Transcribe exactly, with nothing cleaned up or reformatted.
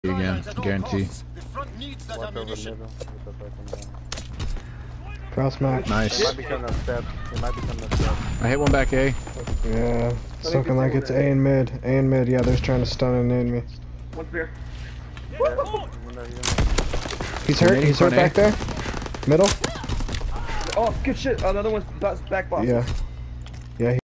again, guarantee. Cross map. Nice. It might be coming up step. It might be coming up step. I hit one back A. Yeah, it's looking like it's A and mid. A and mid, yeah, they're trying to stun and nade me. One's there. He's hurt, he's hurt back there. Middle. Oh, good shit. Another one's back box. Yeah. Yeah.